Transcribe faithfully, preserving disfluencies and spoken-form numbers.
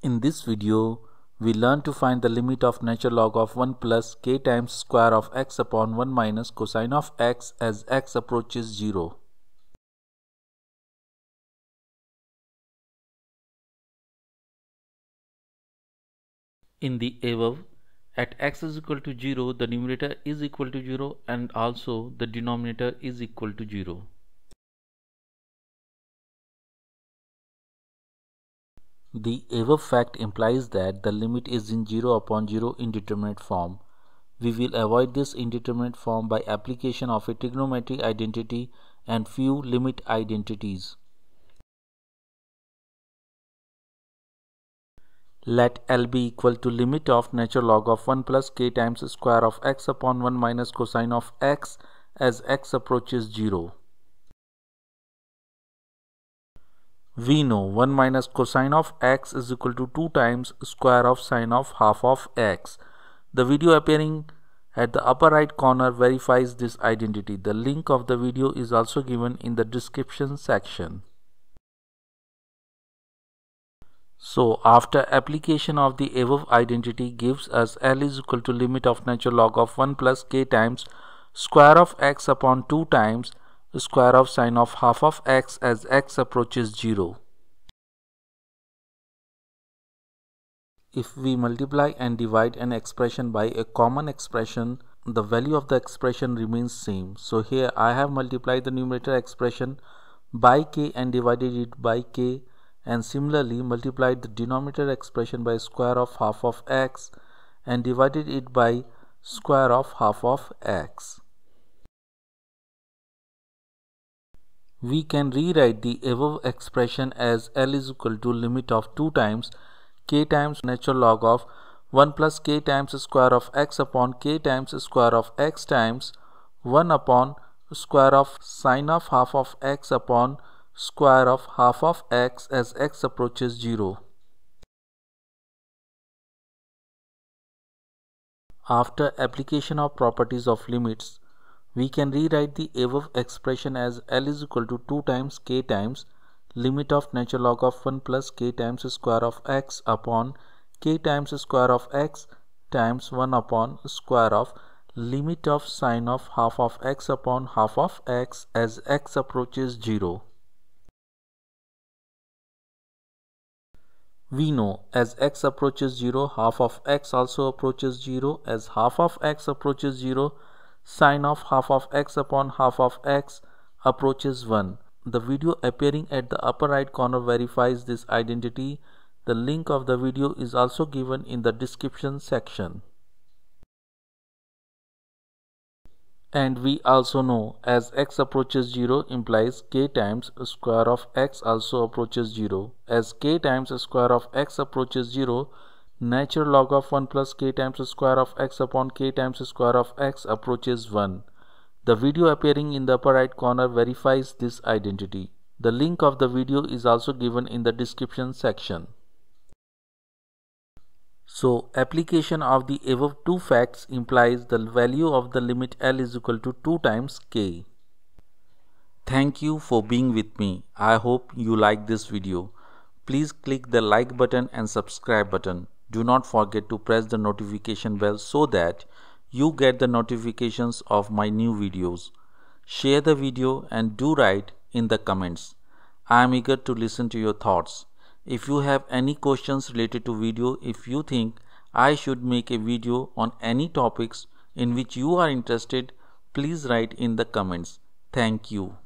In this video, we learn to find the limit of natural log of one plus k times square of x upon one minus cosine of x as x approaches zero. In the above, at x is equal to zero, the numerator is equal to zero and also the denominator is equal to zero. The above fact implies that the limit is in zero upon zero indeterminate form. We will avoid this indeterminate form by application of a trigonometry identity and few limit identities. Let L be equal to limit of natural log of one plus k times square of x upon one minus cosine of x as x approaches zero. We know one minus cosine of x is equal to two times square of sine of half of x. The video appearing at the upper right corner verifies this identity. The link of the video is also given in the description section. So after application of the above identity gives us L is equal to limit of natural log of one plus k times square of x upon two times square of sine of half of x as x approaches zero. If we multiply and divide an expression by a common expression, the value of the expression remains same. So here I have multiplied the numerator expression by k and divided it by k, and similarly multiplied the denominator expression by square of half of x and divided it by square of half of x. We can rewrite the above expression as L is equal to limit of two times k times natural log of one plus k times square of x upon k times square of x times one upon square of sine of half of x upon square of half of x as x approaches zero. After application of properties of limits, we can rewrite the above expression as L is equal to two times k times limit of natural log of one plus k times square of x upon k times square of x times one upon square of limit of sine of half of x upon half of x as x approaches zero. We know as x approaches zero, half of x also approaches zero. As half of x approaches zero, sine of half of x upon half of x approaches one. The video appearing at the upper right corner verifies this identity. The link of the video is also given in the description section. And we also know as x approaches zero implies k times square of x also approaches zero. As k times square of x approaches zero, natural log of one plus k times square of x upon k times square of x approaches one. The video appearing in the upper right corner verifies this identity. The link of the video is also given in the description section. So application of the above two facts implies the value of the limit L is equal to two times k. Thank you for being with me. I hope you like this video. Please click the like button and subscribe button. Do not forget to press the notification bell so that you get the notifications of my new videos. Share the video and do write in the comments. I am eager to listen to your thoughts. If you have any questions related to video, if you think I should make a video on any topics in which you are interested, please write in the comments. Thank you.